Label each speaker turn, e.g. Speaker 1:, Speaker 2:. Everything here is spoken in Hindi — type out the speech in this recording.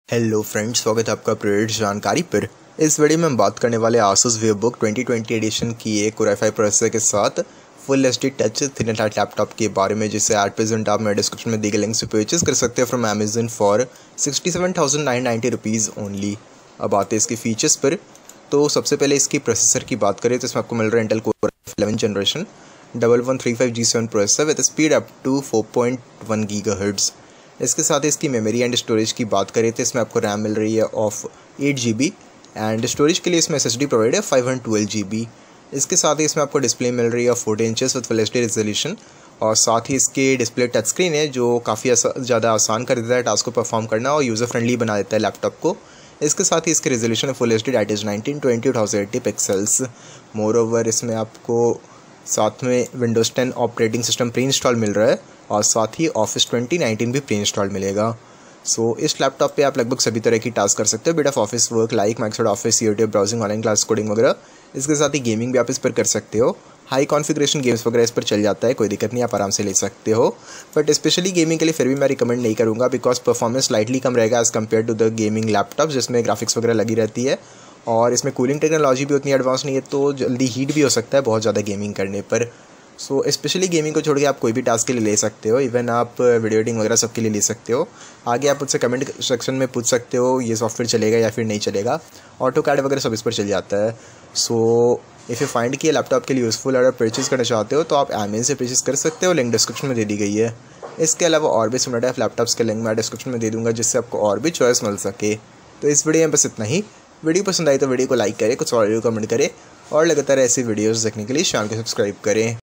Speaker 1: हेलो फ्रेंड्स, स्वागत है आपका प्रोडक्ट जानकारी पर। इस वीडियो में हम बात करने वाले आसूस वीवोबुक 2020 एडिशन की एक Core i5 प्रोसेसर के साथ full HD touch thin and light laptop के बारे में, जिसे एट प्रेजेंट आप मेरे डिस्क्रिप्शन में दी गई लिंक से परचेज कर सकते हैं from Amazon for 67,990 rupees only. अब आते हैं इसके फीचर्स पर। तो सबसे पहले इसकी प्रोसेसर की बात करें तो इसमें आपको मिल रहा है Intel core 11 generation 1135G7 processor with speed up to 4.1 GHz। इसके साथ इसकी मेमोरी एंड स्टोरेज की बात करें तो इसमें आपको रैम मिल रही है ऑफ 8 GB एंड स्टोरेज के लिए इसमें SSD प्रोवाइड है 512 GB। इसके साथ ही इसमें आपको डिस्प्ले मिल रही है 40 inches with full HD resolution, और साथ ही इसके डिस्प्ले टच स्क्रीन है जो काफ़ी ज़्यादा आसान कर देता है टास्क को परफॉर्म करना और यूज़र फ्रेंडली बना देता है लैपटॉप को। इसके साथ ही इसके रेजोल्यूशन है full HD that is 1920 1080 pixels. Moreover इसमें आपको साथ में Windows 10 operating system preinstall मिल रहा है और साथ ही ऑफिस 2019 भी प्री इंस्टॉल मिलेगा। सो इस लैपटॉप पे आप लगभग सभी तरह की टास्क कर सकते हो, bit of office work like Microsoft Office, YouTube browsing, online class, coding वगैरह। इसके साथ ही गेमिंग भी आप इस पर कर सकते हो। हाई कॉन्फ़िगरेशन गेम्स वगैरह इस पर चल जाता है, कोई दिक्कत नहीं, आप आराम से ले सकते हो। बट स्पेशली गेमिंग के लिए फिर भी मैं रिकमेंड नहीं करूँगा बिकॉज परफॉर्मेंस स्लाइटली कम रहेगा as compare to the gaming laptop जिसमें ग्राफिक्स वगैरह लगी रहती है, और इसमें कूलिंग टेक्नोलॉजी भी उतनी एडवांस नहीं है, तो जल्दी हीट भी हो सकता है बहुत ज़्यादा गेमिंग करने पर। सो स्पेशली गेमिंग को छोड़ के आप कोई भी टास्क के लिए ले सकते हो, इवन आप वीडियो एडिटिंग वगैरह सब के लिए ले सकते हो। आगे आप मुझसे कमेंट सेक्शन में पूछ सकते हो ये सॉफ्टवेयर चलेगा या फिर नहीं चलेगा। ऑटो कैड वगैरह सब इस पर चल जाता है। सो इफ़ यू फाइंड कि ये लैपटॉप के लिए यूज़फुल अगर परचेज़ करना चाहते हो तो आप अमेज़न से परचेज़ कर सकते हो, लिंक डिस्क्रिप्शन में दे दी गई है। इसके अलावा और भी सिमिलर टाइप लैपटॉप्स के लिंक मैं डिस्क्रिप्शन में दे दूँगा जिससे आपको और भी चॉइस मिल सके। तो इस वीडियो में बस इतना ही। वीडियो पसंद आई तो वीडियो को लाइक करें, कुछ और वीडियो कमेंट करें, और लगातार ऐसी वीडियोज़ देखने के लिए चैनल को सब्सक्राइब करें।